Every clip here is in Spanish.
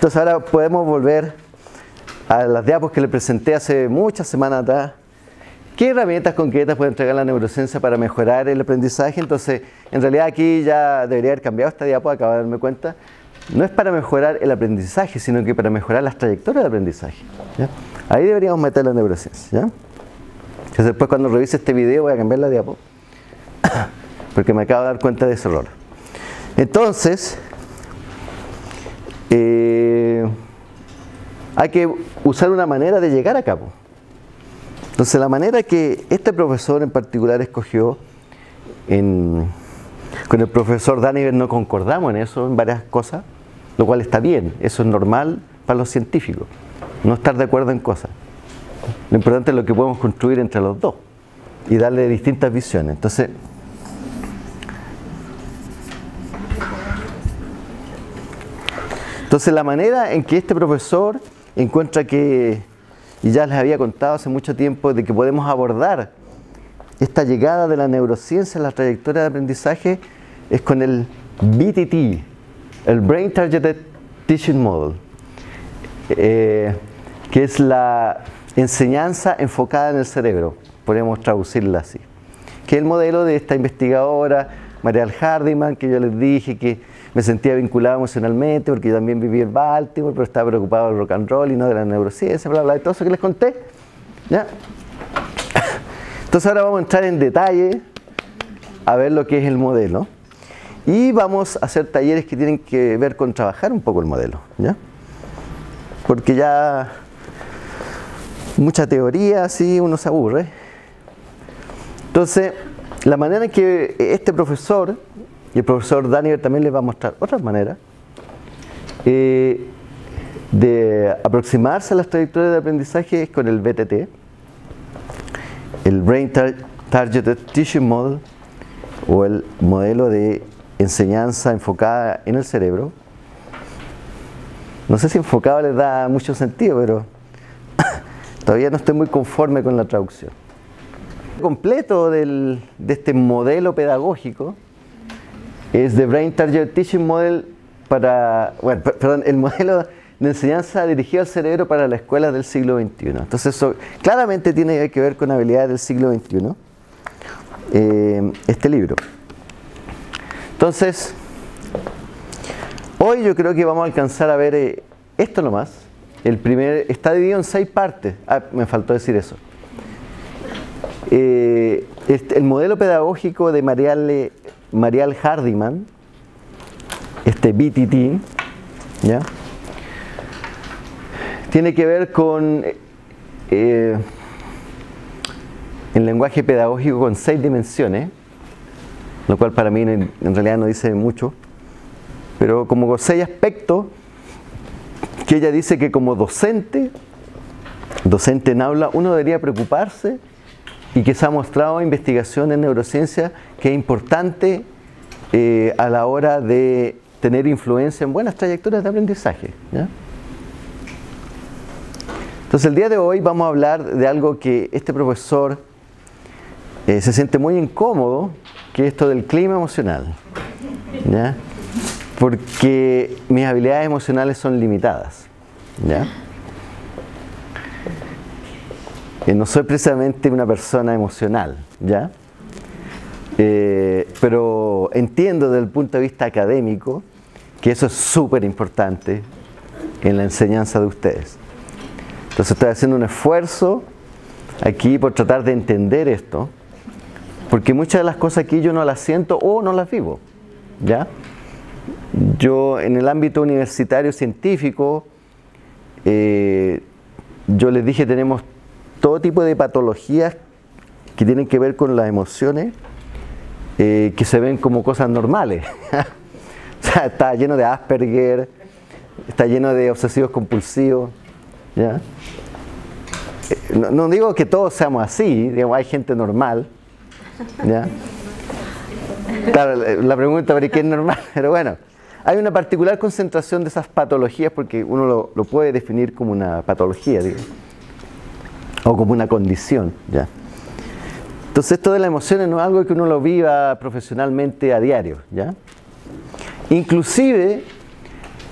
Entonces ahora podemos volver a las diapos que le presenté hace muchas semanas atrás. ¿Qué herramientas concretas puede entregar la neurociencia para mejorar el aprendizaje? Entonces, en realidad aquí ya debería haber cambiado esta diapo, acabo de darme cuenta. No es para mejorar el aprendizaje, sino que para mejorar las trayectorias de aprendizaje, ¿ya? Ahí deberíamos meter la neurociencia, ¿ya? Entonces después cuando revise este video voy a cambiar la diapo, porque me acabo de dar cuenta de ese error. Entonces, hay que usar una manera de llegar a cabo. Entonces la manera que este profesor en particular escogió, con el profesor Daniver no concordamos en eso, en varias cosas, lo cual está bien, eso es normal para los científicos, no estar de acuerdo en cosas. Lo importante es lo que podemos construir entre los dos y darle distintas visiones. Entonces la manera en que este profesor encuentra que, y ya les había contado hace mucho tiempo, de que podemos abordar esta llegada de la neurociencia en la trayectoria de aprendizaje es con el BTT, el Brain Targeted Teaching Model, que es la enseñanza enfocada en el cerebro, podemos traducirla así, que es el modelo de esta investigadora Marial Hardiman, que yo les dije que me sentía vinculado emocionalmente porque yo también viví en Baltimore, pero estaba preocupado del rock and roll y no de la neurociencia, bla, bla, de todo eso que les conté, ¿ya? Entonces ahora vamos a entrar en detalle a ver lo que es el modelo y vamos a hacer talleres que tienen que ver con trabajar un poco el modelo, ¿ya? Porque ya mucha teoría, así uno se aburre. Entonces, la manera en que este profesor y el profesor Daniver también les va a mostrar otras maneras de aproximarse a las trayectorias de aprendizaje es con el BTT, el Brain Targeted Teaching Model, o el modelo de enseñanza enfocada en el cerebro. No sé si enfocado les da mucho sentido, pero todavía no estoy muy conforme con la traducción. El completo de este modelo pedagógico es The Brain Targeted Teaching Model el modelo de enseñanza dirigido al cerebro para las escuelas del siglo XXI. Entonces eso claramente tiene que ver con habilidades del siglo XXI, este libro. Entonces, hoy yo creo que vamos a alcanzar a ver esto nomás. Está dividido en 6 partes. Me faltó decir eso. El modelo pedagógico de Marial Hardiman, este BTT, ¿ya? Tiene que ver con el lenguaje pedagógico con 6 dimensiones, lo cual para mí en realidad no dice mucho, pero como con 6 aspectos que ella dice que como docente en aula, uno debería preocuparse y que se ha mostrado en investigación en neurociencia que es importante a la hora de tener influencia en buenas trayectorias de aprendizaje, ¿ya? Entonces el día de hoy vamos a hablar de algo que este profesor se siente muy incómodo, que es esto del clima emocional, ¿ya? Porque mis habilidades emocionales son limitadas, ¿ya? No soy precisamente una persona emocional, ¿ya? Pero entiendo desde el punto de vista académico que eso es súper importante en la enseñanza de ustedes. Entonces estoy haciendo un esfuerzo aquí por tratar de entender esto, porque muchas de las cosas aquí yo no las siento o no las vivo, ¿ya? Yo en el ámbito universitario científico, yo les dije, tenemos todo tipo de patologías que tienen que ver con las emociones, que se ven como cosas normales. O sea, está lleno de Asperger, está lleno de obsesivos compulsivos, ¿ya? No digo que todos seamos así, digamos, hay gente normal, ¿ya? Claro, la pregunta es ¿qué es normal? Pero bueno, hay una particular concentración de esas patologías porque uno lo puede definir como una patología, digo, o como una condición, ¿ya? Entonces esto de las emociones no es algo que uno lo viva profesionalmente a diario, ¿ya? Inclusive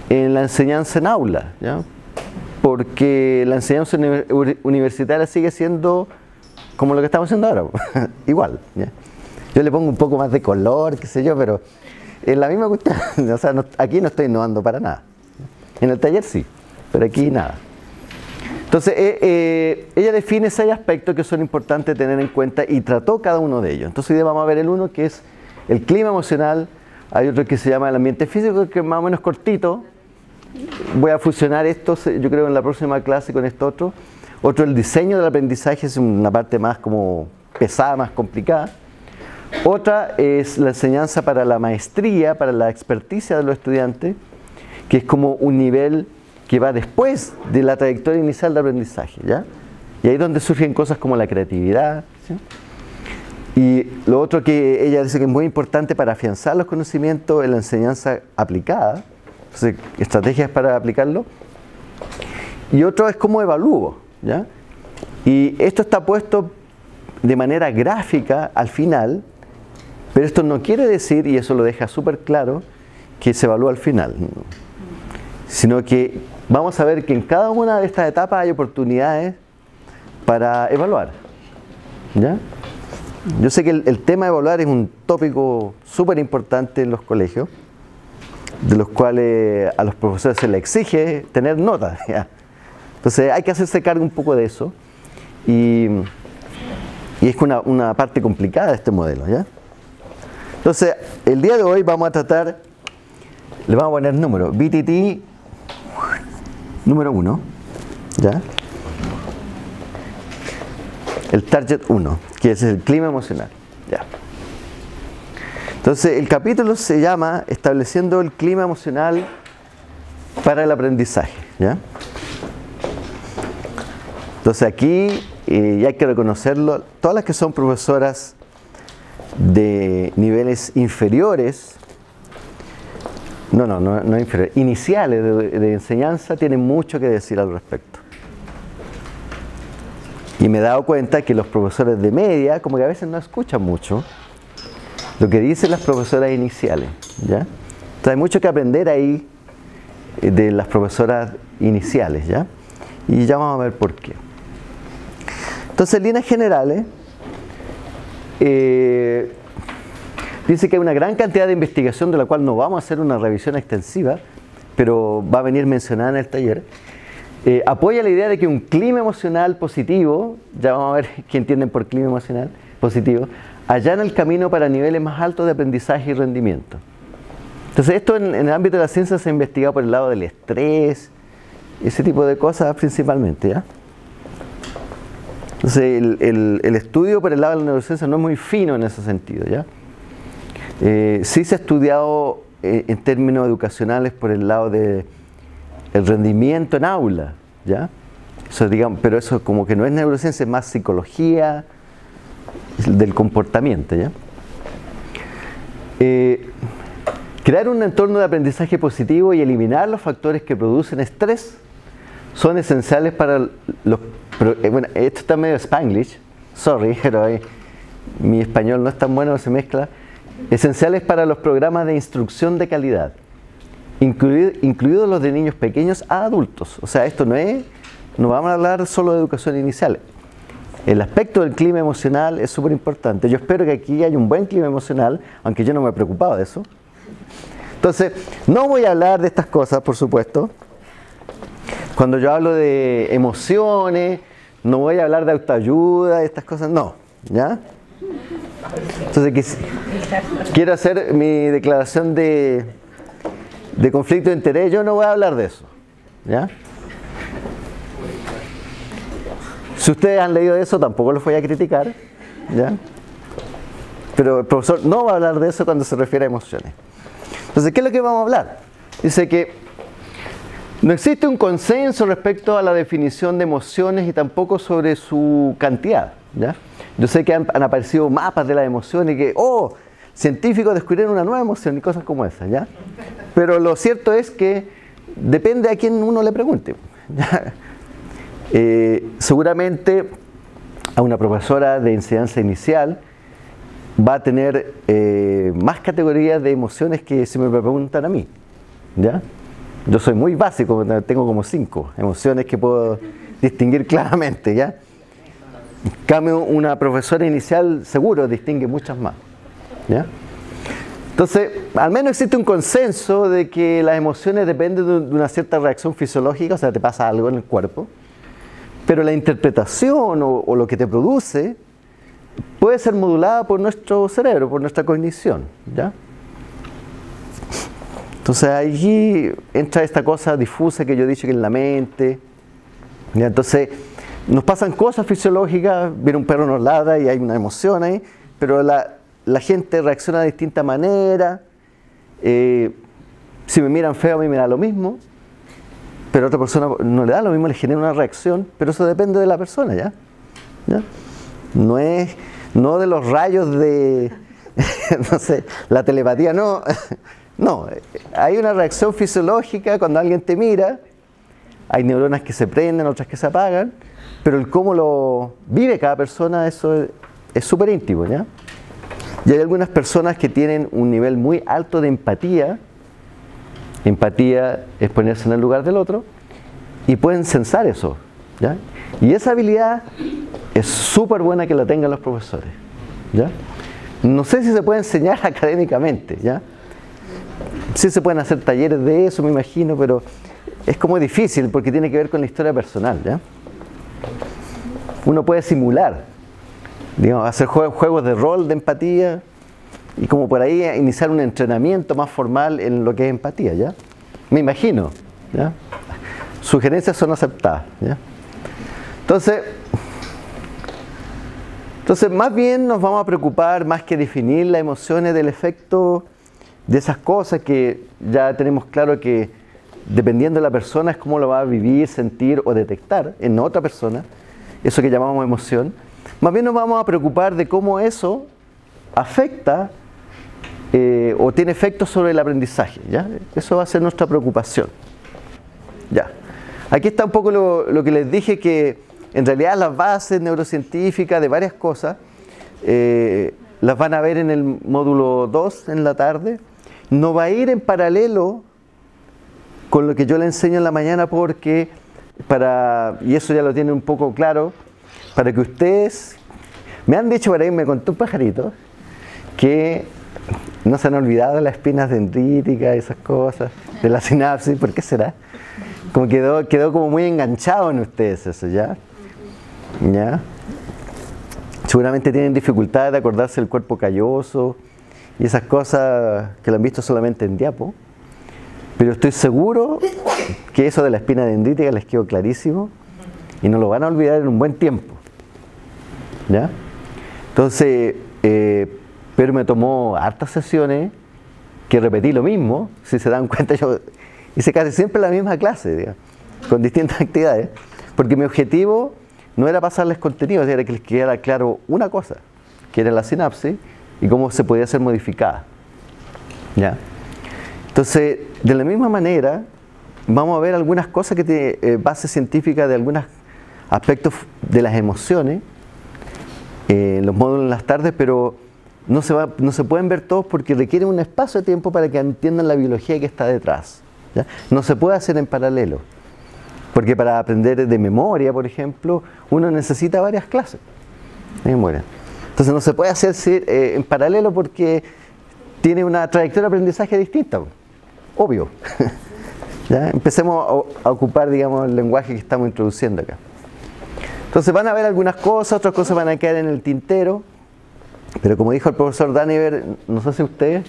en la enseñanza en aula, ¿ya? Porque la enseñanza universitaria sigue siendo como lo que estamos haciendo ahora, igual, ¿ya? Yo le pongo un poco más de color, qué sé yo, pero es la misma cuestión. O sea, aquí no estoy innovando para nada. En el taller sí, pero aquí nada. Entonces, ella define 6 aspectos que son importantes tener en cuenta y trató cada uno de ellos. Entonces, hoy día vamos a ver el uno, que es el clima emocional. Hay otro que se llama el ambiente físico, que es más o menos cortito. Voy a fusionar esto, yo creo, en la próxima clase con esto otro. Otro, el diseño del aprendizaje, es una parte más como pesada, más complicada. Otra es la enseñanza para la maestría, para la experticia de los estudiantes, que es como un nivel que va después de la trayectoria inicial de aprendizaje, ¿ya? Y ahí es donde surgen cosas como la creatividad, ¿sí? Y lo otro que ella dice que es muy importante para afianzar los conocimientos es la enseñanza aplicada, entonces, estrategias para aplicarlo. Y otro es cómo evalúo, ¿ya? Y esto está puesto de manera gráfica al final, pero esto no quiere decir, y eso lo deja súper claro, que se evalúa al final, sino que vamos a ver que en cada una de estas etapas hay oportunidades para evaluar, ¿ya? Yo sé que el tema de evaluar es un tópico súper importante en los colegios, de los cuales a los profesores se les exige tener notas, ¿ya? Entonces hay que hacerse cargo un poco de eso, y es una parte complicada de este modelo, ¿ya? Entonces, el día de hoy vamos a tratar, le vamos a poner número, BTT número 1, ¿ya? El target 1, que es el clima emocional, ¿ya? Entonces, el capítulo se llama Estableciendo el clima emocional para el aprendizaje, ¿ya? Entonces aquí, y hay que reconocerlo, todas las que son profesoras de niveles inferiores, no inferiores, iniciales de enseñanza, tienen mucho que decir al respecto. Y me he dado cuenta que los profesores de media, como que a veces no escuchan mucho lo que dicen las profesoras iniciales, ¿ya? Entonces hay mucho que aprender ahí de las profesoras iniciales, ¿ya? Y ya vamos a ver por qué. Entonces, en líneas generales, dice que hay una gran cantidad de investigación de la cual no vamos a hacer una revisión extensiva, pero va a venir mencionada en el taller. Apoya la idea de que un clima emocional positivo, ya vamos a ver qué entienden por clima emocional positivo, allana el camino para niveles más altos de aprendizaje y rendimiento. Entonces, esto en el ámbito de la ciencia se ha investigado por el lado del estrés, ese tipo de cosas principalmente, ¿ya? Entonces, el estudio por el lado de la neurociencia no es muy fino en ese sentido, ¿ya? Sí se ha estudiado en términos educacionales por el lado del rendimiento en aula, ¿ya? Eso, digamos, pero eso como que no es neurociencia, es más psicología del comportamiento, ¿ya? Crear un entorno de aprendizaje positivo y eliminar los factores que producen estrés son esenciales para los... bueno, esto está medio Spanglish, sorry, pero mi español no es tan bueno, se mezcla. Esenciales para los programas de instrucción de calidad, incluidos los de niños pequeños a adultos. O sea, esto no vamos a hablar solo de educación inicial. El aspecto del clima emocional es súper importante. Yo espero que aquí haya un buen clima emocional, aunque yo no me he preocupado de eso. Entonces, no voy a hablar de estas cosas, por supuesto. Cuando yo hablo de emociones, no voy a hablar de autoayuda, estas cosas, no, ¿ya? Entonces, quiero hacer mi declaración de conflicto de interés, yo no voy a hablar de eso, ¿ya? Si ustedes han leído eso, tampoco los voy a criticar, ¿ya? Pero el profesor no va a hablar de eso cuando se refiere a emociones. Entonces, ¿qué es lo que vamos a hablar? Dice que no existe un consenso respecto a la definición de emociones y tampoco sobre su cantidad, ¿ya? Yo sé que han aparecido mapas de las emociones y que, científicos descubrieron una nueva emoción y cosas como esas, ¿ya? Pero lo cierto es que depende a quién uno le pregunte, ¿ya? Seguramente a una profesora de enseñanza inicial va a tener más categorías de emociones que si me preguntan a mí, ¿ya? Yo soy muy básico, tengo como 5 emociones que puedo distinguir claramente, ¿ya? En cambio, una profesora inicial seguro distingue muchas más, ¿ya? Entonces, al menos existe un consenso de que las emociones dependen de una cierta reacción fisiológica, o sea, te pasa algo en el cuerpo, pero la interpretación o lo que te produce puede ser modulada por nuestro cerebro, por nuestra cognición, ¿ya? Entonces allí entra esta cosa difusa que yo he dicho que es la mente, ¿ya? Entonces nos pasan cosas fisiológicas, viene un perro, nos ladra y hay una emoción ahí, pero la gente reacciona de distinta manera. Si me miran feo a mí me da lo mismo, pero a otra persona no le da lo mismo, le genera una reacción, pero eso depende de la persona, ¿ya? ¿Ya? No de los rayos de, no sé, la telepatía, no. No, hay una reacción fisiológica cuando alguien te mira, hay neuronas que se prenden, otras que se apagan, pero el cómo lo vive cada persona, eso es súper íntimo, ¿ya? Y hay algunas personas que tienen un nivel muy alto de empatía. Empatía es ponerse en el lugar del otro y pueden sensar eso, ¿ya? Y esa habilidad es súper buena que la tengan los profesores, ¿ya? No sé si se puede enseñar académicamente, ¿ya? Sí se pueden hacer talleres de eso, me imagino, pero es como difícil porque tiene que ver con la historia personal, ¿ya? Uno puede simular, digamos, hacer juegos de rol de empatía y como por ahí iniciar un entrenamiento más formal en lo que es empatía, ¿ya? Me imagino, ¿ya? Sugerencias son aceptadas, ¿ya? Entonces más bien nos vamos a preocupar más que definir las emociones del efecto de esas cosas que ya tenemos claro que dependiendo de la persona es cómo lo va a vivir, sentir o detectar en otra persona, eso que llamamos emoción. Más bien nos vamos a preocupar de cómo eso afecta o tiene efectos sobre el aprendizaje, ¿ya? Eso va a ser nuestra preocupación. Ya. Aquí está un poco lo que les dije, que en realidad las bases neurocientíficas de varias cosas las van a ver en el módulo 2 en la tarde. No va a ir en paralelo con lo que yo le enseño en la mañana porque y eso ya lo tienen un poco claro, para que ustedes, me han dicho por ahí, me contó un pajarito, que no se han olvidado de las espinas dendríticas y esas cosas, de la sinapsis. ¿Por qué será? Como quedó como muy enganchado en ustedes eso, ¿ya? ¿Ya? Seguramente tienen dificultad de acordarse del cuerpo calloso y esas cosas que lo han visto solamente en diapo, pero estoy seguro que eso de la espina dendrítica les quedó clarísimo y no lo van a olvidar en un buen tiempo, ¿ya? Entonces, pero me tomó hartas sesiones que repetí lo mismo. Si se dan cuenta, yo hice casi siempre la misma clase, digamos, con distintas actividades, porque mi objetivo no era pasarles contenido, era que les quedara claro una cosa, que era la sinapsis y cómo se podía ser modificada, ¿ya? Entonces, de la misma manera, vamos a ver algunas cosas que tienen base científica de algunos aspectos de las emociones, los módulos en las tardes, pero no se pueden ver todos porque requieren un espacio de tiempo para que entiendan la biología que está detrás, ¿ya? No se puede hacer en paralelo, porque para aprender de memoria, por ejemplo, uno necesita varias clases de memoria. Entonces no se puede hacer en paralelo porque tiene una trayectoria de aprendizaje distinta, obvio. ¿Ya? Empecemos a ocupar, digamos, el lenguaje que estamos introduciendo acá. Entonces van a ver algunas cosas, otras cosas van a quedar en el tintero, pero como dijo el profesor Daniver, no sé si ustedes,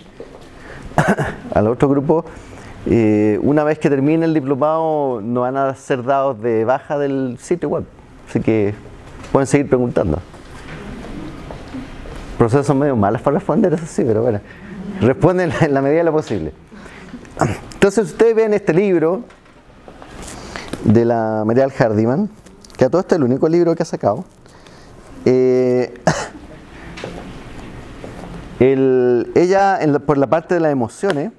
al otro grupo, una vez que termine el diplomado no van a ser dados de baja del sitio web, así que pueden seguir preguntando. Los profesores son medio malos para responder, eso sí, pero bueno, responden en la medida de lo posible. Entonces ustedes ven este libro de la Marial Hardiman, que a todo esto es el único libro que ha sacado. Ella, por la parte de las emociones,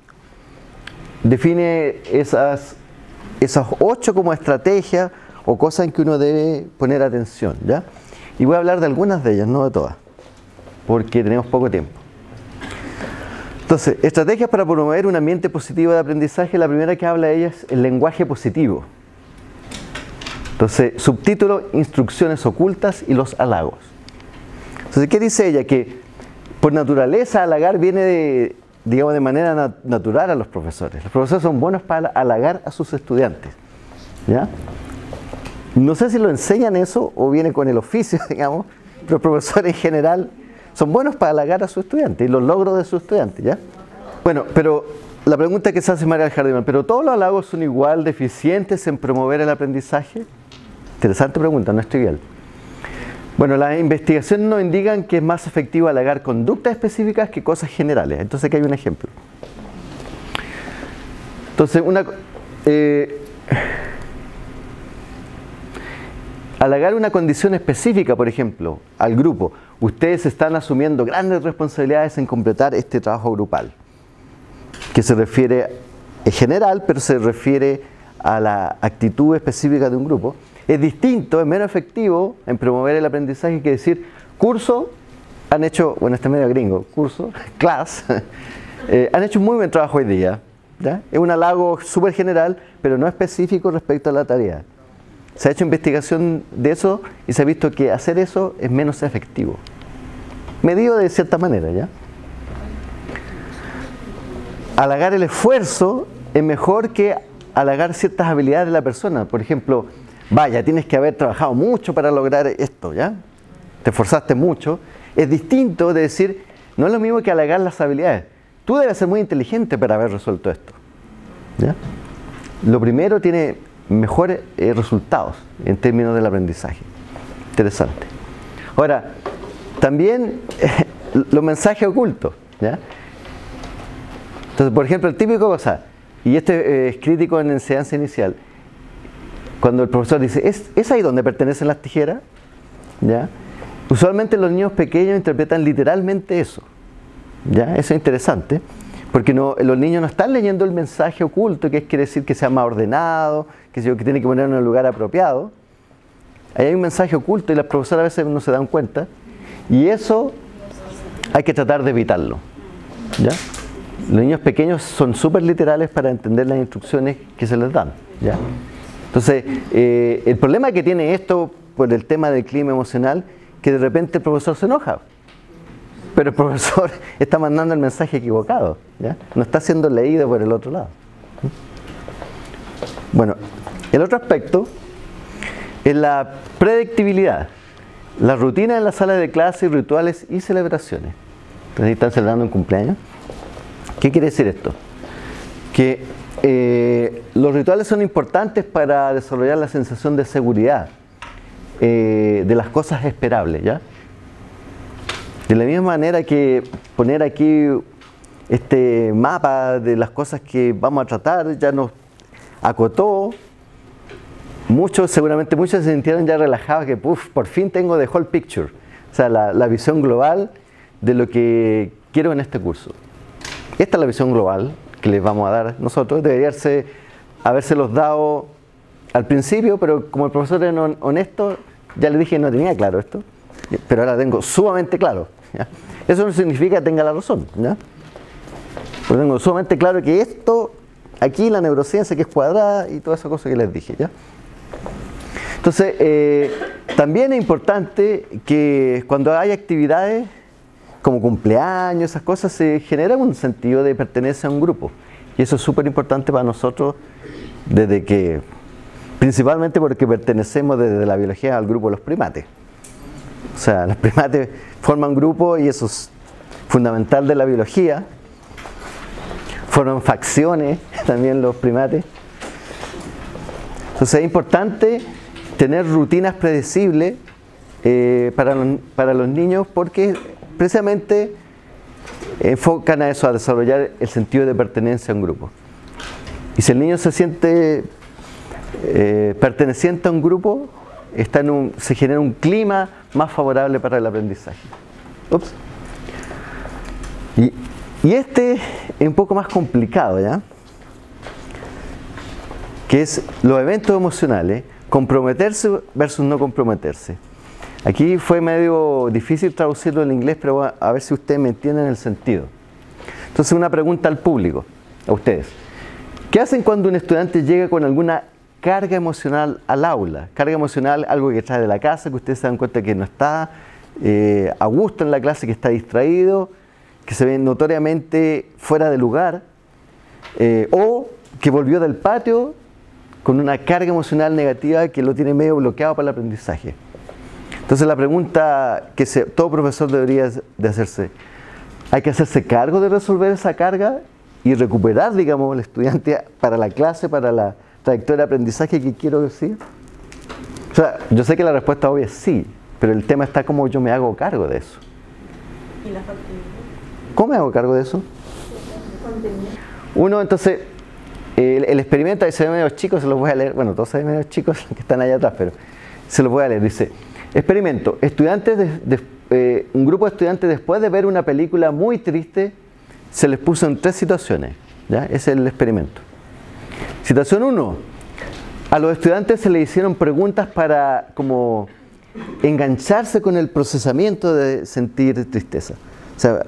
define esas 8 como estrategias o cosas en que uno debe poner atención, ¿ya? Y voy a hablar de algunas de ellas, no de todas, porque tenemos poco tiempo. Entonces, estrategias para promover un ambiente positivo de aprendizaje. La primera que habla de ella es el lenguaje positivo. Entonces, subtítulo, instrucciones ocultas y los halagos. Entonces, ¿qué dice ella? Que por naturaleza halagar viene de, digamos, de manera natural a los profesores. Los profesores son buenos para halagar a sus estudiantes, ¿ya? No sé si lo enseñan eso o viene con el oficio, digamos, pero los profesores en general son buenos para halagar a sus estudiantes y los logros de sus estudiantes, ¿ya? Bueno, pero la pregunta que se hace María del Jardín, ¿pero todos los halagos son igual de eficientes en promover el aprendizaje? Interesante pregunta, no es trivial. Bueno, las investigaciones nos indican que es más efectivo halagar conductas específicas que cosas generales. Entonces aquí hay un ejemplo. Entonces, halagar una condición específica, por ejemplo, al grupo. Ustedes están asumiendo grandes responsabilidades en completar este trabajo grupal, que se refiere, es general, pero se refiere a la actitud específica de un grupo. Es distinto, es menos efectivo en promover el aprendizaje que decir, curso, han hecho, bueno, este es medio gringo, curso, class, han hecho un muy buen trabajo hoy día, ¿ya? Es un halago súper general, pero no específico respecto a la tarea. Se ha hecho investigación de eso y se ha visto que hacer eso es menos efectivo. Medido de cierta manera, ¿ya? Halagar el esfuerzo es mejor que halagar ciertas habilidades de la persona. Por ejemplo, vaya, tienes que haber trabajado mucho para lograr esto, ¿ya? Te esforzaste mucho. Es distinto de decir, no es lo mismo que halagar las habilidades. Tú debes ser muy inteligente para haber resuelto esto, ¿ya? Lo primero tiene mejores resultados en términos del aprendizaje. Interesante. Ahora, también los mensajes ocultos, ¿ya? Entonces, por ejemplo, el típico cosa, y este es crítico en enseñanza inicial, cuando el profesor dice, ¿es ahí donde pertenecen las tijeras? ¿Ya? Usualmente los niños pequeños interpretan literalmente eso, ¿ya? Eso es interesante, porque los niños no están leyendo el mensaje oculto, que quiere decir que sea más ordenado, que tiene que ponerlo en el lugar apropiado. Ahí hay un mensaje oculto y las profesoras a veces no se dan cuenta, y eso hay que tratar de evitarlo, ¿ya? Los niños pequeños son súper literales para entender las instrucciones que se les dan, ¿ya? Entonces, el problema que tiene esto por el tema del clima emocional, que de repente el profesor se enoja, pero el profesor está mandando el mensaje equivocado, ¿ya? No está siendo leído por el otro lado. Bueno, el otro aspecto es la predictibilidad. Las rutinas en la sala de clase, rituales y celebraciones. Entonces, están celebrando un cumpleaños. ¿Qué quiere decir esto? Que los rituales son importantes para desarrollar la sensación de seguridad de las cosas esperables, ¿ya? De la misma manera que poner aquí este mapa de las cosas que vamos a tratar ya nos acotó. Seguramente muchos se sintieron ya relajados que por fin tengo the whole picture, o sea, la visión global de lo que quiero en este curso. Esta es la visión global que les vamos a dar nosotros. Debería habérselos dado al principio, pero como el profesor es honesto, ya le dije que no tenía claro esto, pero ahora tengo sumamente claro, ¿ya? Eso no significa que tenga la razón, ¿ya? Pero tengo sumamente claro que esto, aquí la neurociencia que es cuadrada y toda esa cosa que les dije, ¿ya? Entonces, también es importante que cuando hay actividades como cumpleaños, esas cosas, se genera un sentido de pertenencia a un grupo. Y eso es súper importante para nosotros, principalmente porque pertenecemos desde la biología al grupo de los primates. O sea, los primates forman grupo y eso es fundamental de la biología. Forman facciones también los primates. Entonces es importante tener rutinas predecibles para los niños, porque precisamente enfocan a eso, a desarrollar el sentido de pertenencia a un grupo. Y si el niño se siente perteneciente a un grupo, se genera un clima más favorable para el aprendizaje. Ups. Y este es un poco más complicado, ¿ya? Que es los eventos emocionales, comprometerse versus no comprometerse. Aquí fue medio difícil traducirlo en inglés, pero a ver si ustedes me entienden el sentido. Entonces, una pregunta al público, a ustedes. ¿Qué hacen cuando un estudiante llega con alguna carga emocional al aula? Carga emocional, algo que trae de la casa, que ustedes se dan cuenta que no está a gusto en la clase, que está distraído, que se ve notoriamente fuera de lugar, o que volvió del patio con una carga emocional negativa que lo tiene medio bloqueado para el aprendizaje. Entonces la pregunta que todo profesor debería de hacerse: ¿hay que hacerse cargo de resolver esa carga y recuperar, digamos, al estudiante para la clase, para la trayectoria de aprendizaje que quiero decir? O sea, yo sé que la respuesta obvia es sí, pero el tema está cómo yo me hago cargo de eso. ¿Y las actividades? ¿Cómo me hago cargo de eso? Uno, entonces, el experimento, ahí se ve medio chicos, se los voy a leer. Bueno, todos se ven medio chicos que están allá atrás, pero se los voy a leer. Dice: experimento, un grupo de estudiantes, después de ver una película muy triste, se les puso en 3 situaciones. ¿Ya? Ese es el experimento. Situación 1. A los estudiantes se les hicieron preguntas para como engancharse con el procesamiento de sentir tristeza. O sea,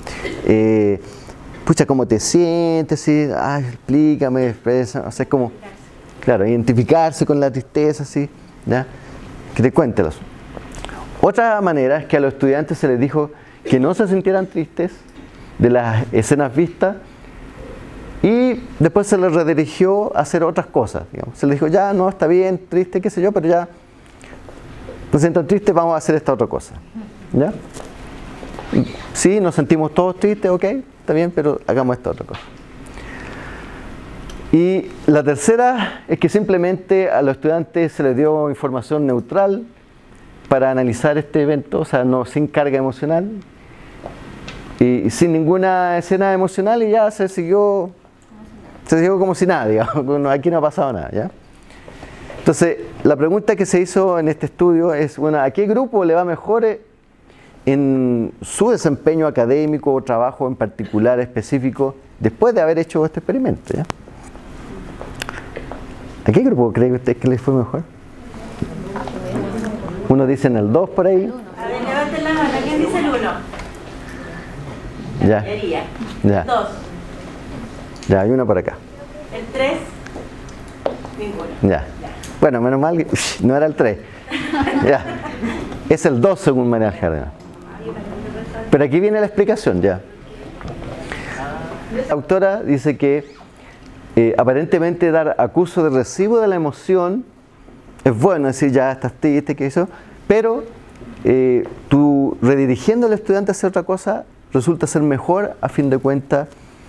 pucha, ¿cómo te sientes? ¿Sí? Ay, explícame, expresa. O sea, es como, claro, identificarse con la tristeza, ¿sí? ¿Ya? Que te cuéntelos. Otra manera es que a los estudiantes se les dijo que no se sintieran tristes de las escenas vistas, y después se les redirigió a hacer otras cosas, digamos. Se les dijo: ya, no, está bien, triste, qué sé yo, pero ya no se sientan tristes, vamos a hacer esta otra cosa. ¿Ya? Sí, nos sentimos todos tristes, ok, está bien, pero hagamos esta otra cosa. Y la tercera es que simplemente a los estudiantes se les dio información neutral para analizar este evento, o sea, no, sin carga emocional y sin ninguna escena emocional, y ya se siguió como si nada, digamos, aquí no ha pasado nada, ¿ya? Entonces, la pregunta que se hizo en este estudio es, bueno, ¿a qué grupo le va mejor en su desempeño académico o trabajo en particular específico después de haber hecho este experimento? ¿Ya? ¿A qué grupo cree usted que les fue mejor? Uno dice en el 2 por ahí. A ver, levanten la mano. ¿Quién dice el 1? Ya. Ya. 2. Ya, hay una por acá. El 3. Ninguno. Ya. Bueno, menos mal que no era el 3. Ya. Es el 2 según María Jardín. Pero aquí viene la explicación, ya. La autora dice que aparentemente dar acuso de recibo de la emoción es bueno, decir, ya estás triste, ¿qué hizo? Pero tú redirigiendo al estudiante a hacer otra cosa resulta ser mejor a fin de cuentas.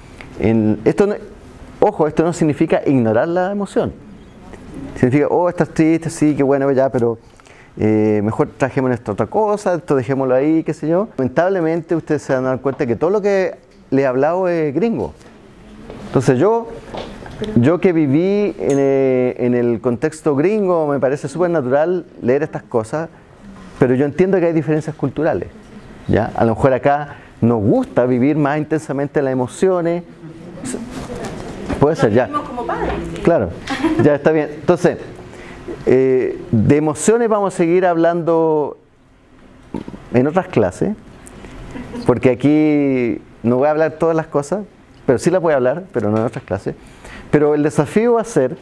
Ojo, esto no significa ignorar la emoción. Significa, oh, estás triste, sí, qué bueno, ya, pero mejor trajemos esta otra cosa, esto dejémoslo ahí, qué sé yo. Lamentablemente ustedes se van a dar cuenta que todo lo que les he hablado es gringo. Entonces yo que viví en el contexto gringo, me parece súper natural leer estas cosas, pero yo entiendo que hay diferencias culturales, ¿ya? A lo mejor acá nos gusta vivir más intensamente las emociones. Puede ser, ya. Como padres, sí. Claro, ya está bien. Entonces, de emociones vamos a seguir hablando en otras clases, porque aquí no voy a hablar todas las cosas, pero sí las voy a hablar, pero no en otras clases. Pero el desafío va a ser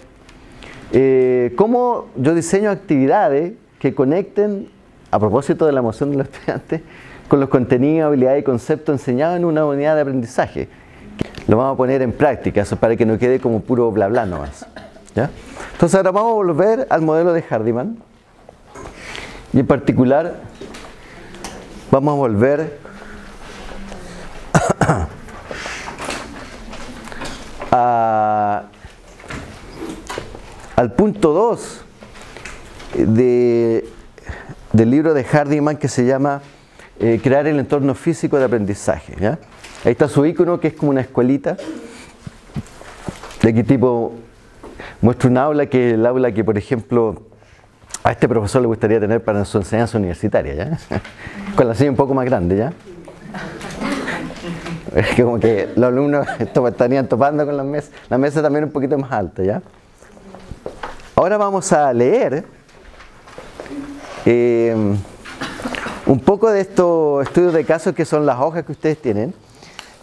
cómo yo diseño actividades que conecten, a propósito de la emoción de los estudiantes, con los contenidos, habilidades y conceptos enseñados en una unidad de aprendizaje. Lo vamos a poner en práctica, eso para que no quede como puro bla bla nomás. ¿Ya? Entonces ahora vamos a volver al modelo de Hardiman. Y en particular vamos a volver al punto 2 del libro de Hardiman, que se llama Crear el entorno físico de aprendizaje. ¿Ya? Ahí está su icono, que es como una escuelita. De qué tipo muestra un aula, que es el aula que, por ejemplo, a este profesor le gustaría tener para su enseñanza universitaria, ¿ya? Con la silla un poco más grande, ¿ya? Es que como que los alumnos estarían topando con las mesas. La mesa también un poquito más alta, ¿ya? Ahora vamos a leer un poco de estos estudios de casos, que son las hojas que ustedes tienen.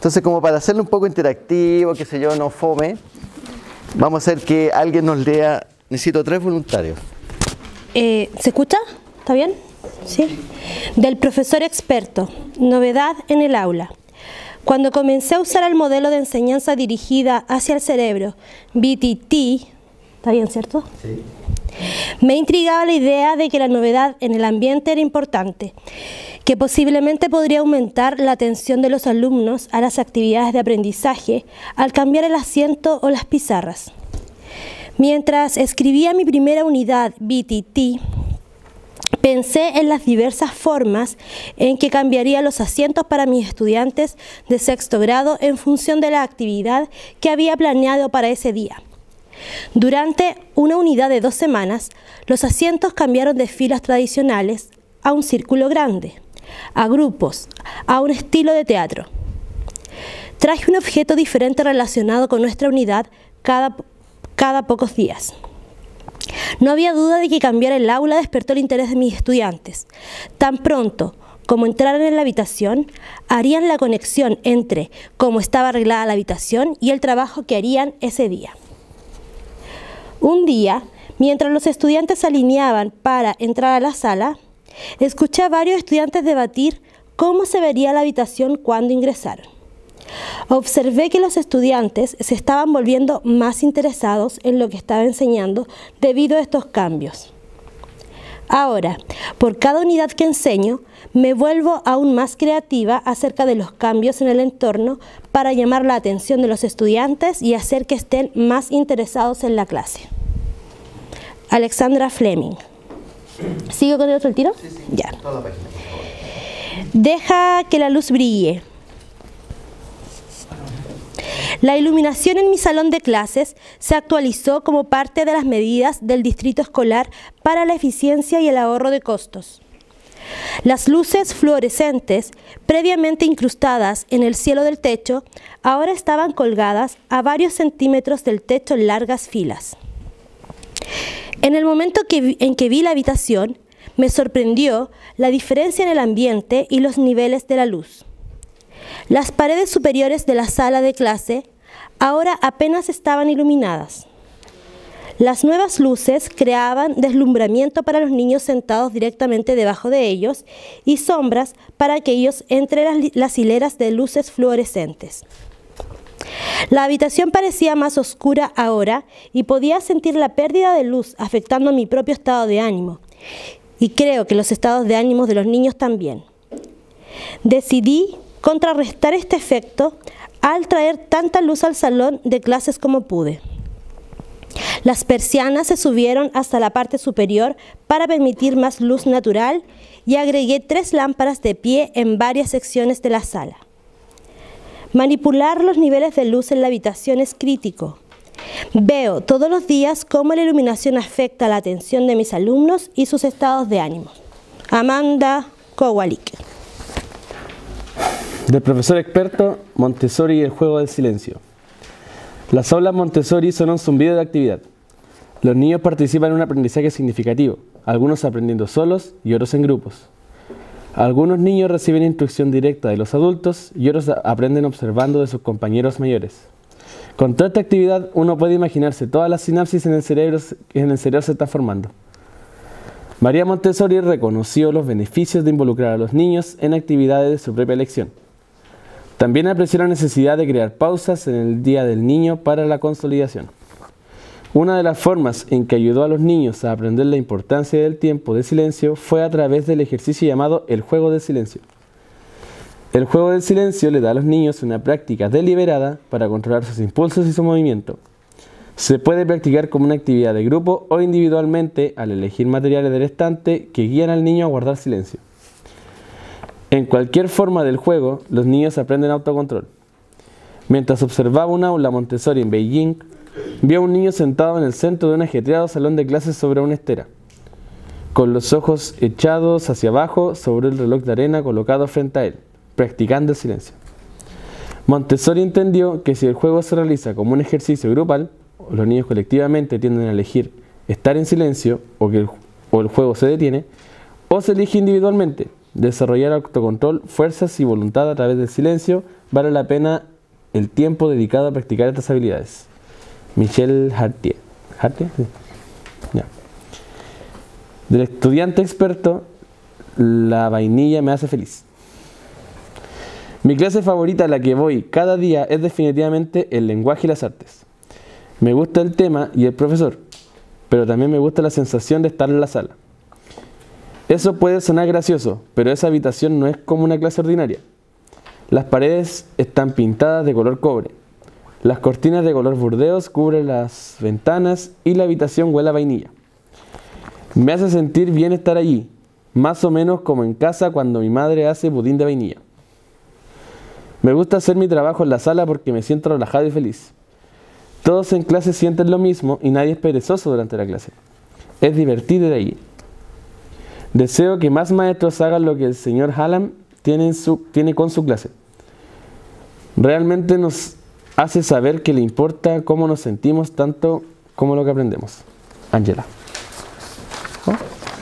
Entonces, como para hacerlo un poco interactivo, qué sé yo, no fome, vamos a hacer que alguien nos lea. Necesito 3 voluntarios. ¿Se escucha? ¿Está bien? Sí. Del profesor experto. Novedad en el aula. Cuando comencé a usar el modelo de enseñanza dirigida hacia el cerebro, BTT, ¿está bien, cierto? Sí. Me intrigaba la idea de que la novedad en el ambiente era importante, que posiblemente podría aumentar la atención de los alumnos a las actividades de aprendizaje al cambiar el asiento o las pizarras. Mientras escribía mi primera unidad BTT, pensé en las diversas formas en que cambiaría los asientos para mis estudiantes de 6º grado en función de la actividad que había planeado para ese día. Durante una unidad de 2 semanas, los asientos cambiaron de filas tradicionales a un círculo grande, a grupos, a un estilo de teatro. Traje un objeto diferente relacionado con nuestra unidad cada pocos días. No había duda de que cambiar el aula despertó el interés de mis estudiantes. Tan pronto como entraran en la habitación, harían la conexión entre cómo estaba arreglada la habitación y el trabajo que harían ese día. Un día, mientras los estudiantes se alineaban para entrar a la sala, escuché a varios estudiantes debatir cómo se vería la habitación cuando ingresaron. Observé que los estudiantes se estaban volviendo más interesados en lo que estaba enseñando debido a estos cambios. Ahora, por cada unidad que enseño, me vuelvo aún más creativa acerca de los cambios en el entorno para llamar la atención de los estudiantes y hacer que estén más interesados en la clase. Alexandra Fleming. ¿Sigo con el otro tiro? Sí, sí. Ya. Toda la página, por favor. Deja que la luz brille. La iluminación en mi salón de clases se actualizó como parte de las medidas del distrito escolar para la eficiencia y el ahorro de costos. Las luces fluorescentes, previamente incrustadas en el cielo del techo, ahora estaban colgadas a varios centímetros del techo en largas filas. En el momento en que vi la habitación, me sorprendió la diferencia en el ambiente y los niveles de la luz. Las paredes superiores de la sala de clase ahora apenas estaban iluminadas. Las nuevas luces creaban deslumbramiento para los niños sentados directamente debajo de ellos y sombras para aquellos entre las hileras de luces fluorescentes. La habitación parecía más oscura ahora y podía sentir la pérdida de luz afectando mi propio estado de ánimo. Y creo que los estados de ánimo de los niños también. Decidí contrarrestar este efecto al traer tanta luz al salón de clases como pude. Las persianas se subieron hasta la parte superior para permitir más luz natural y agregué 3 lámparas de pie en varias secciones de la sala. Manipular los niveles de luz en la habitación es crítico. Veo todos los días cómo la iluminación afecta la atención de mis alumnos y sus estados de ánimo. Amanda Kowalik. Del profesor experto, Montessori y el juego del silencio. Las aulas Montessori son un zumbido de actividad. Los niños participan en un aprendizaje significativo, algunos aprendiendo solos y otros en grupos. Algunos niños reciben instrucción directa de los adultos y otros aprenden observando de sus compañeros mayores. Con toda esta actividad uno puede imaginarse todas las sinapsis en el cerebro se están formando. María Montessori reconoció los beneficios de involucrar a los niños en actividades de su propia elección. También apreció la necesidad de crear pausas en el día del niño para la consolidación. Una de las formas en que ayudó a los niños a aprender la importancia del tiempo de silencio fue a través del ejercicio llamado el juego del silencio. El juego del silencio le da a los niños una práctica deliberada para controlar sus impulsos y su movimiento. Se puede practicar como una actividad de grupo o individualmente al elegir materiales del estante que guían al niño a guardar silencio. En cualquier forma del juego, los niños aprenden autocontrol. Mientras observaba un aula Montessori en Beijing, vi a un niño sentado en el centro de un ajetreado salón de clases sobre una estera, con los ojos echados hacia abajo sobre el reloj de arena colocado frente a él, practicando el silencio. Montessori entendió que si el juego se realiza como un ejercicio grupal, los niños colectivamente tienden a elegir estar en silencio o el juego se detiene, o se elige individualmente, Desarrollar autocontrol, fuerzas y voluntad a través del silencio. Vale la pena el tiempo dedicado a practicar estas habilidades. Michel Hartier. ¿Hartier? Sí. Ya. Del estudiante experto, la vainilla me hace feliz. Mi clase favorita a la que voy cada día es definitivamente el lenguaje y las artes. Me gusta el tema y el profesor, pero también me gusta la sensación de estar en la sala. Eso puede sonar gracioso, pero esa habitación no es como una clase ordinaria. Las paredes están pintadas de color cobre. Las cortinas de color burdeos cubren las ventanas y la habitación huele a vainilla. Me hace sentir bien estar allí, más o menos como en casa cuando mi madre hace budín de vainilla. Me gusta hacer mi trabajo en la sala porque me siento relajado y feliz. Todos en clase sienten lo mismo y nadie es perezoso durante la clase. Es divertido de allí. Deseo que más maestros hagan lo que el señor Hallam tiene con su clase. Realmente nos hace saber que le importa cómo nos sentimos tanto como lo que aprendemos. Ángela. ¿Oh?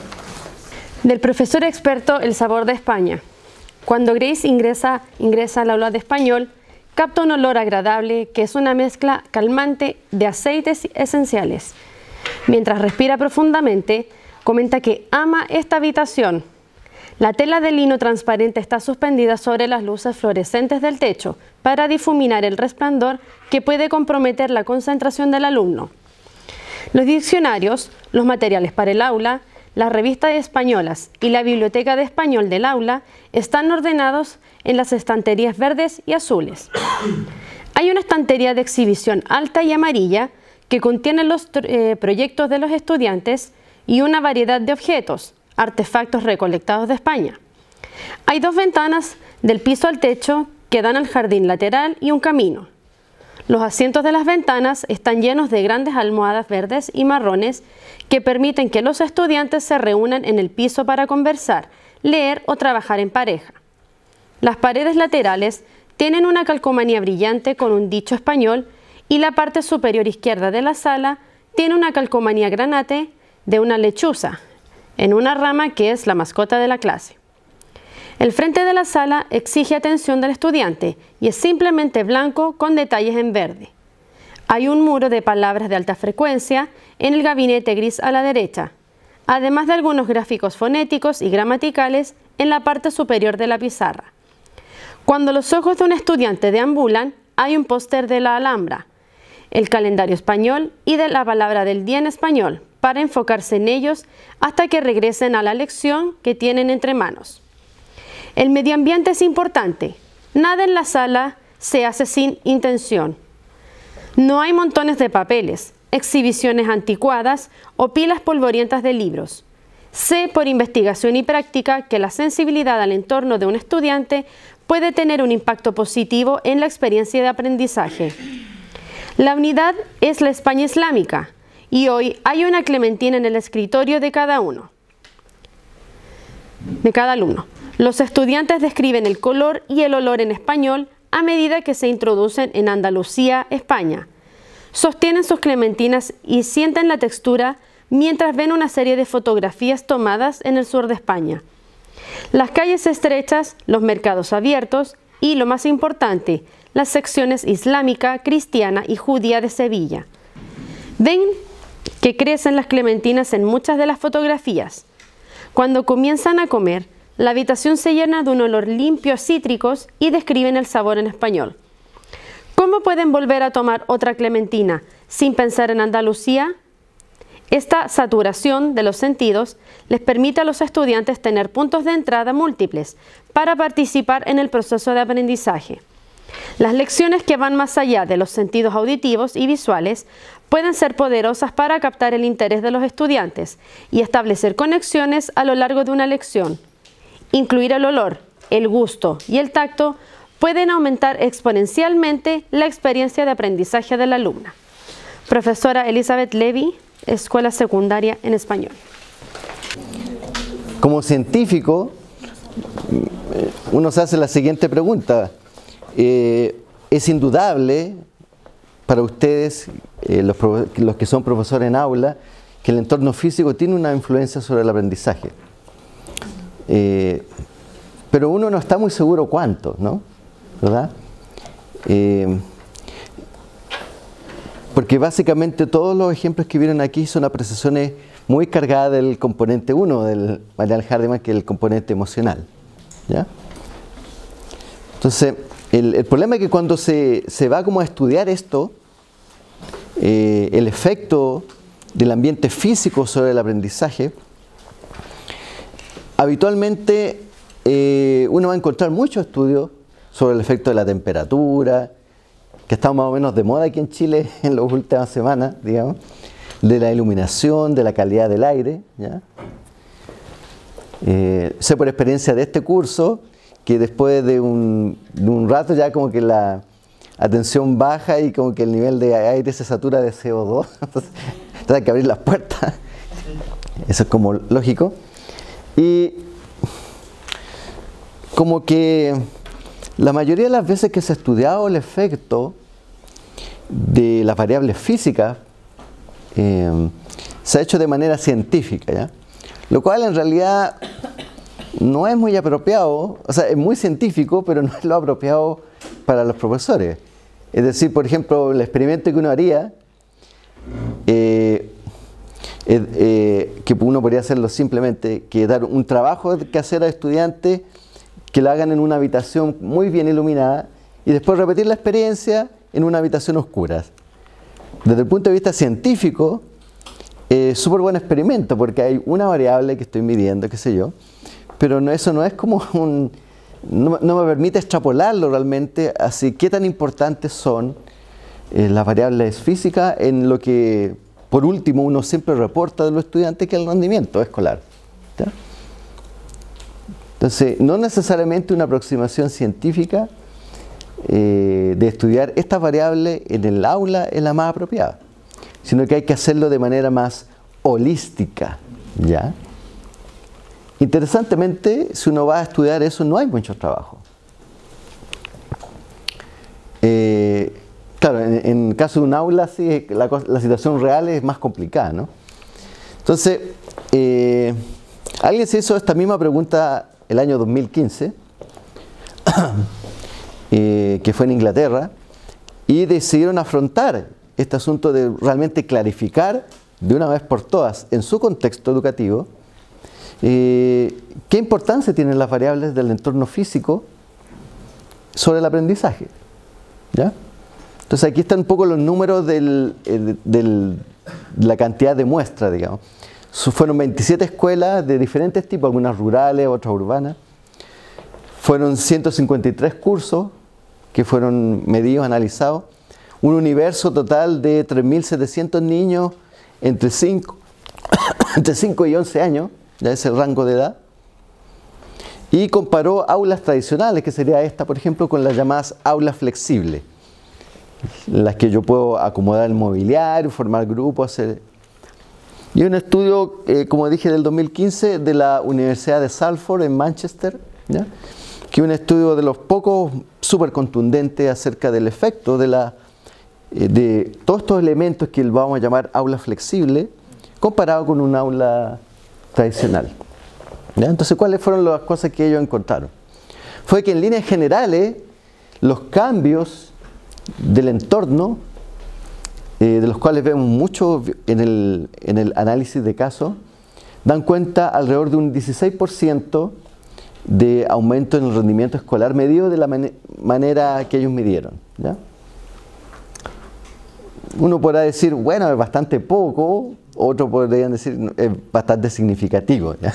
Del profesor experto El sabor de España. Cuando Grace ingresa al aula de español, capta un olor agradable que es una mezcla calmante de aceites esenciales. Mientras respira profundamente, comenta que ama esta habitación. La tela de lino transparente está suspendida sobre las luces fluorescentes del techo para difuminar el resplandor que puede comprometer la concentración del alumno. Los diccionarios, los materiales para el aula, las revistas españolas y la biblioteca de español del aula están ordenados en las estanterías verdes y azules. Hay una estantería de exhibición alta y amarilla que contiene los proyectos de los estudiantes y una variedad de objetos, artefactos recolectados de España. Hay 2 ventanas del piso al techo que dan al jardín lateral y un camino. Los asientos de las ventanas están llenos de grandes almohadas verdes y marrones que permiten que los estudiantes se reúnan en el piso para conversar, leer o trabajar en pareja. Las paredes laterales tienen una calcomanía brillante con un dicho español y la parte superior izquierda de la sala tiene una calcomanía granate de una lechuza, en una rama que es la mascota de la clase. El frente de la sala exige atención del estudiante y es simplemente blanco con detalles en verde. Hay un muro de palabras de alta frecuencia en el gabinete gris a la derecha, además de algunos gráficos fonéticos y gramaticales en la parte superior de la pizarra. Cuando los ojos de un estudiante deambulan, hay un póster de la Alhambra, el calendario español y de la palabra del día en español, para enfocarse en ellos hasta que regresen a la lección que tienen entre manos. El medio ambiente es importante. Nada en la sala se hace sin intención. No hay montones de papeles, exhibiciones anticuadas o pilas polvorientas de libros. Sé por investigación y práctica que la sensibilidad al entorno de un estudiante puede tener un impacto positivo en la experiencia de aprendizaje. La unidad es la España islámica y hoy hay una clementina en el escritorio de cada alumno. Los estudiantes describen el color y el olor en español a medida que se introducen en Andalucía, España. Sostienen sus clementinas y sienten la textura mientras ven una serie de fotografías tomadas en el sur de España. Las calles estrechas, los mercados abiertos y, lo más importante, las secciones islámica, cristiana y judía de Sevilla. Ven que crecen las clementinas en muchas de las fotografías. Cuando comienzan a comer, la habitación se llena de un olor limpio a cítricos y describen el sabor en español. ¿Cómo pueden volver a tomar otra clementina sin pensar en Andalucía? Esta saturación de los sentidos les permite a los estudiantes tener puntos de entrada múltiples para participar en el proceso de aprendizaje. Las lecciones que van más allá de los sentidos auditivos y visuales pueden ser poderosas para captar el interés de los estudiantes y establecer conexiones a lo largo de una lección. Incluir el olor, el gusto y el tacto pueden aumentar exponencialmente la experiencia de aprendizaje del alumno. Profesora Elizabeth Levy, Escuela Secundaria en Español. Como científico, uno se hace la siguiente pregunta. Es indudable para ustedes, los que son profesores en aula, que el entorno físico tiene una influencia sobre el aprendizaje. pero uno no está muy seguro cuánto, ¿no? ¿Verdad? Porque básicamente todos los ejemplos que vieron aquí son apreciaciones muy cargadas del componente 1 del material Hardiman, que es el componente emocional, ¿ya? Entonces, el problema es que cuando se va como a estudiar esto, el efecto del ambiente físico sobre el aprendizaje, habitualmente uno va a encontrar muchos estudios sobre el efecto de la temperatura, que está más o menos de moda aquí en Chile en las últimas semanas, digamos, de la iluminación, de la calidad del aire, ¿ya? Sé por experiencia de este curso que después de un rato ya como que la atención baja y como que el nivel de aire se satura de CO2, entonces hay que abrir las puertas. Eso es como lógico. Y como que la mayoría de las veces que se ha estudiado el efecto de las variables físicas se ha hecho de manera científica, ¿ya? Lo cual en realidad no es muy apropiado, o sea, es muy científico, pero no es lo apropiado para los profesores. Es decir, por ejemplo, el experimento que uno haría, que uno podría hacerlo simplemente, que dar un trabajo que hacer a estudiantes que lo hagan en una habitación muy bien iluminada y después repetir la experiencia en una habitación oscura. Desde el punto de vista científico, es súper buen experimento porque hay una variable que estoy midiendo, qué sé yo, pero eso no es como un... No me permite extrapolarlo realmente, así qué tan importantes son las variables físicas en lo que, por último, uno siempre reporta de los estudiantes, que es el rendimiento escolar, ¿ya? Entonces, no necesariamente una aproximación científica de estudiar estas variables en el aula es la más apropiada, sino que hay que hacerlo de manera más holística, ¿ya? Interesantemente, si uno va a estudiar eso, no hay mucho trabajo. Claro, en el caso de un aula, sí, la situación real es más complicada, ¿no? Entonces, alguien se hizo esta misma pregunta el año 2015, que fue en Inglaterra, y decidieron afrontar este asunto de realmente clarificar de una vez por todas en su contexto educativo qué importancia tienen las variables del entorno físico sobre el aprendizaje, ¿ya? Entonces aquí están un poco los números de la cantidad de muestras, digamos. Fueron 27 escuelas de diferentes tipos, algunas rurales, otras urbanas. Fueron 153 cursos que fueron medidos, analizados. Un universo total de 3.700 niños entre 5 y 11 años, ya ese rango de edad. Y comparó aulas tradicionales, que sería esta, por ejemplo, con las llamadas aulas flexibles, en las que yo puedo acomodar el mobiliario, formar grupos, hacer... Y un estudio, como dije, del 2015 de la Universidad de Salford en Manchester, ¿ya? Que es un estudio de los pocos súper contundentes acerca del efecto de todos estos elementos que vamos a llamar aula flexible comparado con un aula tradicional, ¿ya? Entonces, ¿cuáles fueron las cosas que ellos encontraron? Fue que en líneas generales los cambios del entorno, de los cuales vemos mucho en el análisis de casos, dan cuenta alrededor de un 16% de aumento en el rendimiento escolar medido de la manera que ellos midieron, ¿ya? Uno podrá decir, bueno, es bastante poco, otros podrían decir, es bastante significativo, ¿ya?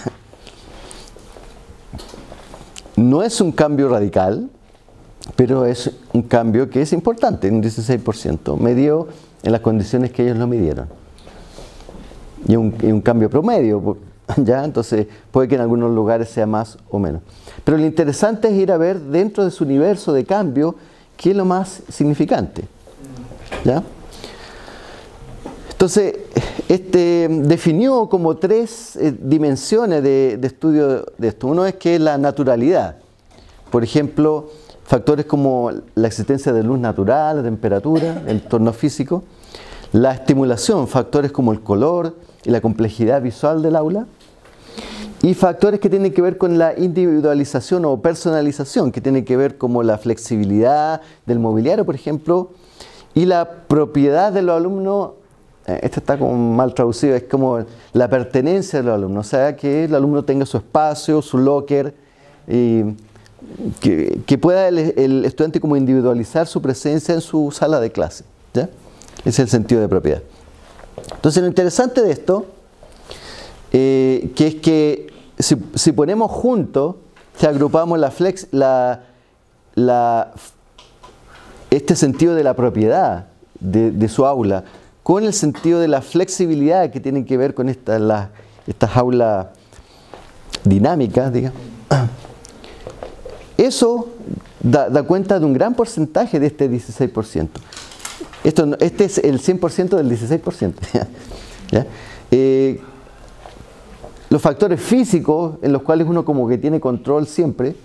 No es un cambio radical, pero es un cambio que es importante, un 16%, medido en las condiciones que ellos lo midieron. Y un cambio promedio, ¿ya? Entonces puede que en algunos lugares sea más o menos. Pero lo interesante es ir a ver dentro de su universo de cambio qué es lo más significante, ¿ya? Entonces, definió como 3 dimensiones de estudio de esto. Uno es que es la naturalidad. Por ejemplo, factores como la existencia de luz natural, la temperatura, el entorno físico. La estimulación, factores como el color y la complejidad visual del aula. Y factores que tienen que ver con la individualización o personalización, que tienen que ver como la flexibilidad del mobiliario, por ejemplo, y la propiedad de los alumnos. Esto está como mal traducido, es como la pertenencia de los alumnos, o sea, que el alumno tenga su espacio, su locker, que pueda el estudiante como individualizar su presencia en su sala de clase, ¿ya? Ese es el sentido de propiedad. Entonces, lo interesante de esto, que es que si ponemos juntos, si agrupamos este sentido de la propiedad de su aula con el sentido de la flexibilidad que tienen que ver con estas aulas dinámicas, digamos, eso da cuenta de un gran porcentaje de este 16%. Este es el 100% del 16%. ¿Ya? Los factores físicos en los cuales uno como que tiene control siempre,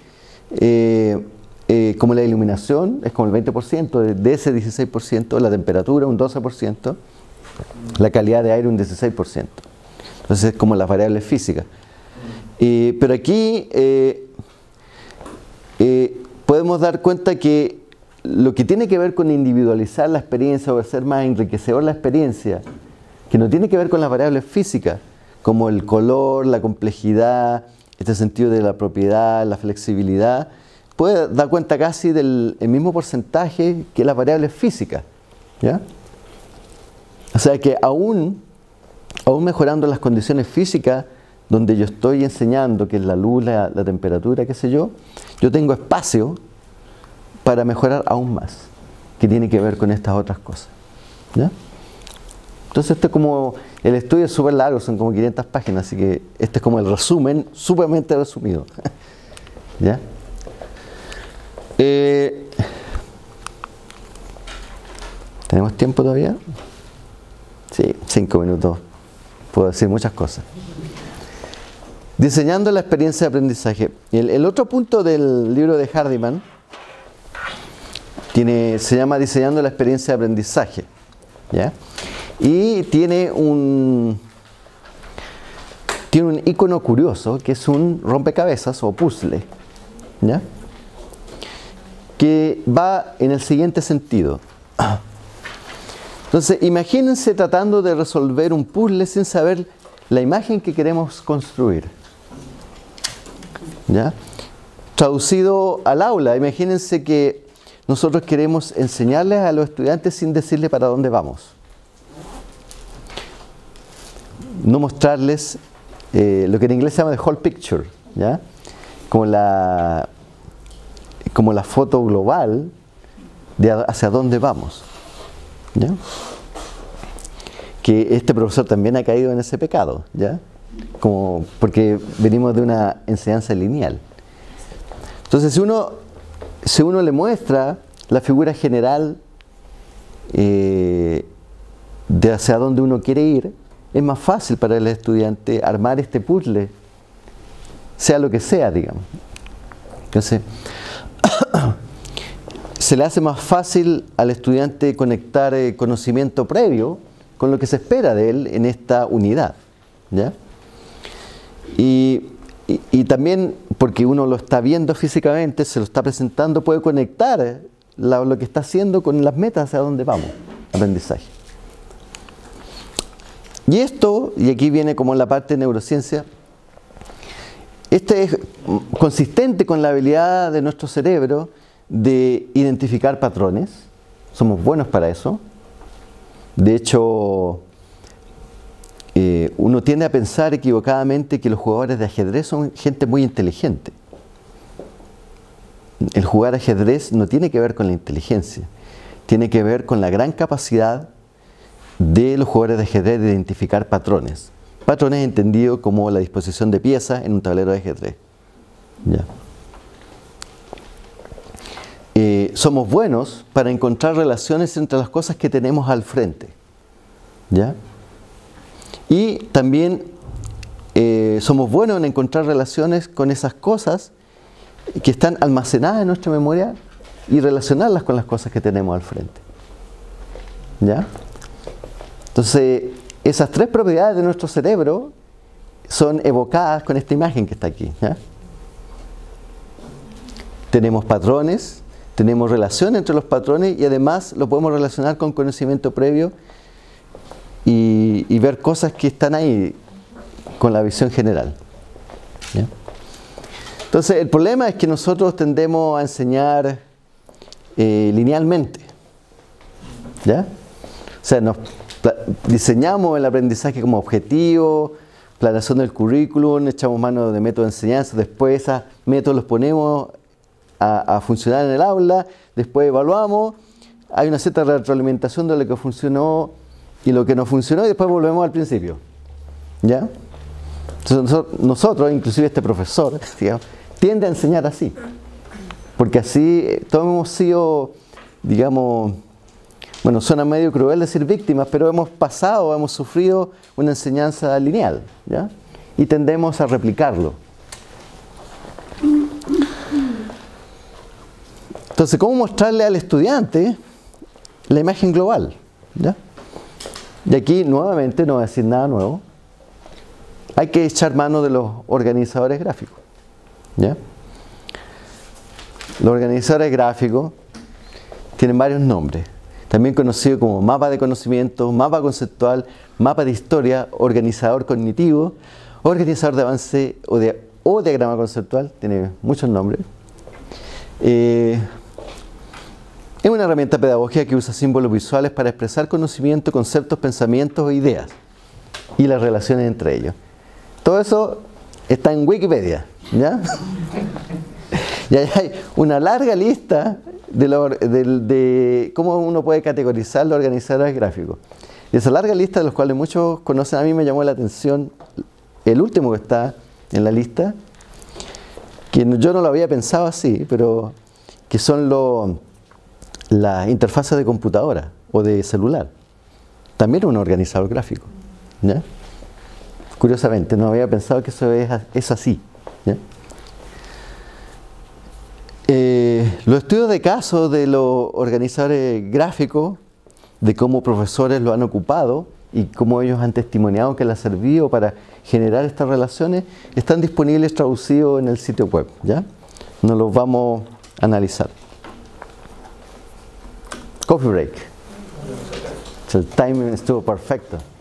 como la iluminación, es como el 20% de ese 16%, la temperatura un 12%, la calidad de aire un 16%. Entonces es como las variables físicas. Pero aquí podemos dar cuenta que lo que tiene que ver con individualizar la experiencia o hacer más enriquecedor la experiencia, que no tiene que ver con las variables físicas, como el color, la complejidad, este sentido de la propiedad, la flexibilidad, puede dar cuenta casi del mismo porcentaje que las variables físicas, ¿ya? O sea que aún mejorando las condiciones físicas donde yo estoy enseñando, que es la luz, la temperatura, qué sé yo tengo espacio para mejorar aún más, que tiene que ver con estas otras cosas, ¿ya? Entonces esto es como, el estudio es súper largo, son como 500 páginas, así que este es como el resumen, súpermente resumido, ¿ya? ¿Tenemos tiempo todavía? Sí, 5 minutos. Puedo decir muchas cosas. Diseñando la experiencia de aprendizaje. El otro punto del libro de Hardiman se llama Diseñando la experiencia de aprendizaje, ¿ya? Y tiene un icono curioso que es un rompecabezas o puzzle, ¿ya? Que va en el siguiente sentido. Entonces, imagínense tratando de resolver un puzzle sin saber la imagen que queremos construir, ¿ya? Traducido al aula, imagínense que nosotros queremos enseñarles a los estudiantes sin decirles para dónde vamos. No mostrarles lo que en inglés se llama the whole picture, ¿ya? Como la foto global de hacia dónde vamos, ¿ya? Que este profesor también ha caído en ese pecado, ¿ya? Porque venimos de una enseñanza lineal. Entonces, si uno le muestra la figura general de hacia dónde uno quiere ir, es más fácil para el estudiante armar este puzzle, sea lo que sea, digamos. Entonces, se le hace más fácil al estudiante conectar conocimiento previo con lo que se espera de él en esta unidad, ¿ya? Y también porque uno lo está viendo físicamente, se lo está presentando, puede conectar lo que está haciendo con las metas hacia dónde vamos, aprendizaje. Y esto, y aquí viene como la parte de neurociencia, este es consistente con la habilidad de nuestro cerebro de identificar patrones. Somos buenos para eso. De hecho, uno tiende a pensar equivocadamente que los jugadores de ajedrez son gente muy inteligente. El jugar ajedrez no tiene que ver con la inteligencia, tiene que ver con la gran capacidad de los jugadores de ajedrez de identificar patrones. Patrones entendido como la disposición de piezas en un tablero de ajedrez, ¿ya? Somos buenos para encontrar relaciones entre las cosas que tenemos al frente, ¿ya? Y también somos buenos en encontrar relaciones con esas cosas que están almacenadas en nuestra memoria y relacionarlas con las cosas que tenemos al frente, ¿ya? Entonces, esas tres propiedades de nuestro cerebro son evocadas con esta imagen que está aquí, ¿ya? Tenemos patrones, tenemos relación entre los patrones y además lo podemos relacionar con conocimiento previo y ver cosas que están ahí con la visión general, ¿ya? Entonces el problema es que nosotros tendemos a enseñar linealmente, ¿ya? O sea, diseñamos el aprendizaje como objetivo, planeación del currículum, echamos mano de métodos de enseñanza, después esos métodos los ponemos a funcionar en el aula, después evaluamos, hay una cierta retroalimentación de lo que funcionó y lo que no funcionó y después volvemos al principio, ¿ya? Entonces nosotros, inclusive este profesor, digamos, tiende a enseñar así, porque así todos hemos sido, digamos, bueno, suena medio cruel decir víctimas, pero hemos sufrido una enseñanza lineal, ¿ya? Y tendemos a replicarlo. Entonces, ¿cómo mostrarle al estudiante la imagen global? ¿Ya? Y aquí, nuevamente, no voy a decir nada nuevo. Hay que echar mano de los organizadores gráficos, ¿ya? Los organizadores gráficos tienen varios nombres. También conocido como mapa de conocimiento, mapa conceptual, mapa de historia, organizador cognitivo, organizador de avance o diagrama conceptual, tiene muchos nombres. Es una herramienta pedagógica que usa símbolos visuales para expresar conocimiento, conceptos, pensamientos o ideas y las relaciones entre ellos. Todo eso está en Wikipedia, ¿ya? Y ahí hay una larga lista de cómo uno puede categorizar los organizadores gráficos. Y esa larga lista, de los cuales muchos conocen, a mí me llamó la atención el último que está en la lista, que yo no lo había pensado así, pero que son las interfaces de computadora o de celular. También un organizador gráfico, ¿ya? Curiosamente, no había pensado que eso es así, ¿ya? Los estudios de caso de los organizadores gráficos, de cómo profesores lo han ocupado y cómo ellos han testimoniado que les ha servido para generar estas relaciones, están disponibles traducidos en el sitio web, ¿ya? Nos los vamos a analizar. Coffee break. El timing estuvo perfecto.